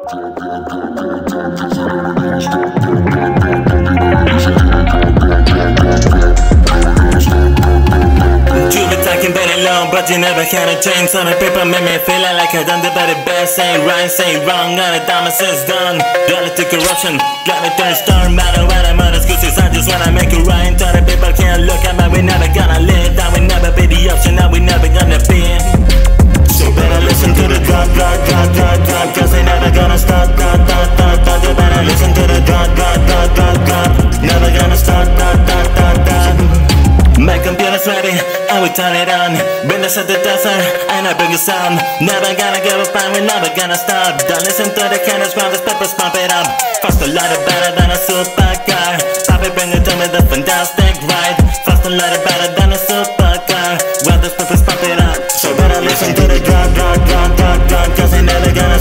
But you never can change. On the paper made me feeling like I done the very best. Ain't right, ain't wrong, all the diamond since done. Reality corruption, got me turn star. Matter what I'm on excuses, I just wanna make it right. All the people can't look at me, we never gonna live. That we never be the option, that we never gonna be. So better listen to the God, God, God, God, God, cause they never gonna stop, God, God, God, God. You better listen to the God, God, God, God, God. Never gonna stop, God, God, God, God. My computer's ready, and we turn it on. Bring us at the desert, and I bring the sound. Never gonna give up, and we're never gonna stop. Don't listen to the cannons, round the peppers, pump it up. Faster, lighter, better than a supercar. Papi, bring it to me, the fantastic ride. Faster, lighter, better than a supercar. Round the peppers, pump it up. So better listen to the God, God, God, God, God, cause they never gonna